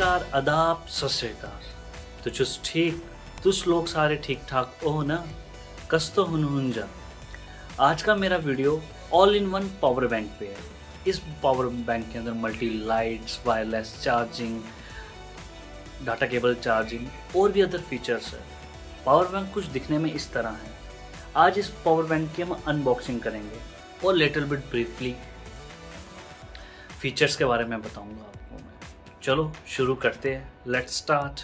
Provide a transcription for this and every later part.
नमस्कार, आदाब, सत श्री अकाल। तो चुस ठीक तुस लोग सारे ठीक ठाक हो ना? कस तो हुन जा। आज का मेरा video all in one power bank पे है। इस पावर बैंक के अंदर multi lights, wireless charging, data cable charging और भी अदर फीचर्स है। पावर बैंक कुछ दिखने में इस तरह है। आज इस पावर बैंक की हम अनबॉक्सिंग करेंगे और लिटिल बिट ब्रीफली फीचर्स के बारे में बताऊंगा आपको मैं। चलो शुरू करते हैं, लेट्स स्टार्ट।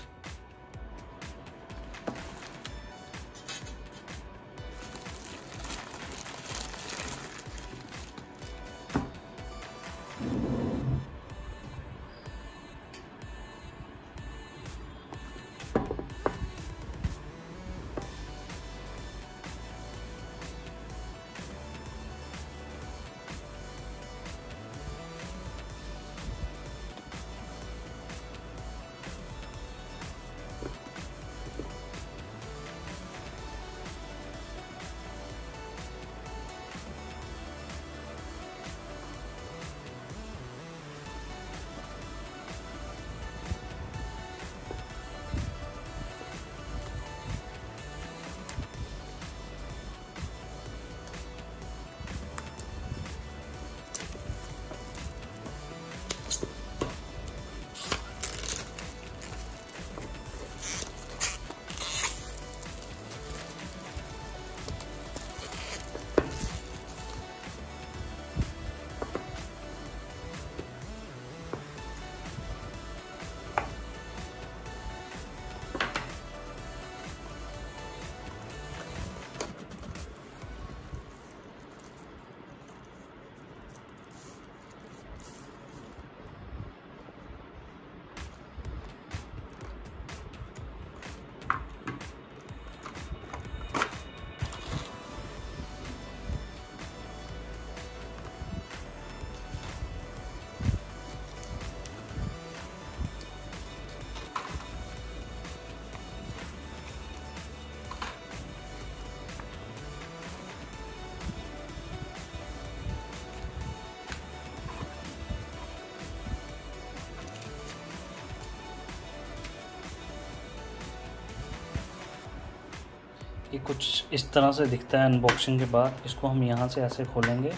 ये कुछ इस तरह से दिखता है अनबॉक्सिंग के बाद। इसको हम यहाँ से ऐसे खोलेंगे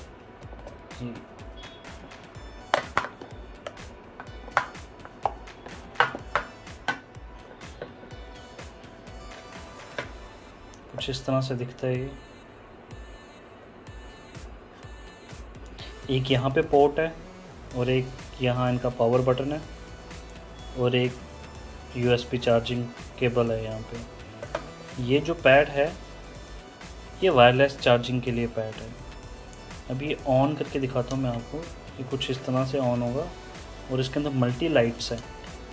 जी। कुछ इस तरह से दिखता है ये। एक यहाँ पे पोर्ट है और एक यहाँ इनका पावर बटन है और एक USB चार्जिंग केबल है यहाँ पे। ये जो पैड है ये वायरलेस चार्जिंग के लिए पैड है। अभी ये ऑन करके दिखाता हूँ मैं आपको। ये कुछ इस तरह से ऑन होगा और इसके अंदर मल्टी लाइट्स है।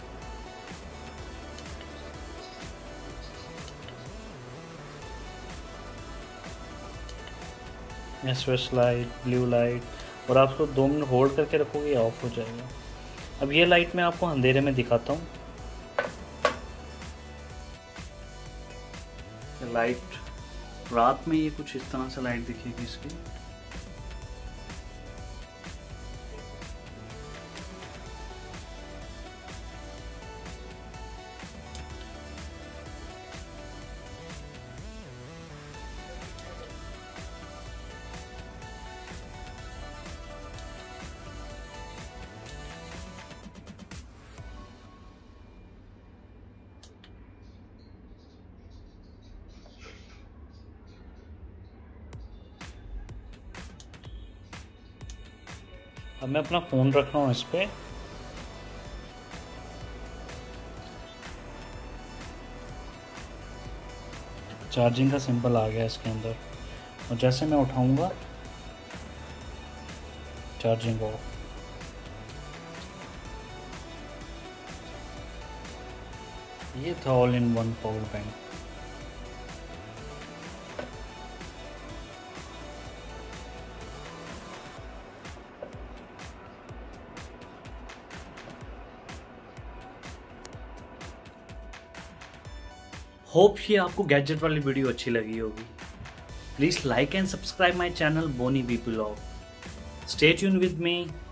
SOS लाइट, ब्लू लाइट, और आप उसको 2 मिनट होल्ड करके रखोगे ये ऑफ हो जाएगा। अब ये लाइट मैं आपको अंधेरे में दिखाता हूँ। लाइट रात में ये कुछ इस तरह से लाइट दिखेगी इसकी। अब मैं अपना फ़ोन रख रहा हूँ इस पर। चार्जिंग का सिंबल आ गया इसके अंदर और जैसे मैं उठाऊंगा चार्जिंग ऑफ। ये था all in one power bank. Hope ये आपको गैजेट वाली वीडियो अच्छी लगी होगी। Please like and subscribe my channel Boni B Blog. Stay tuned with me.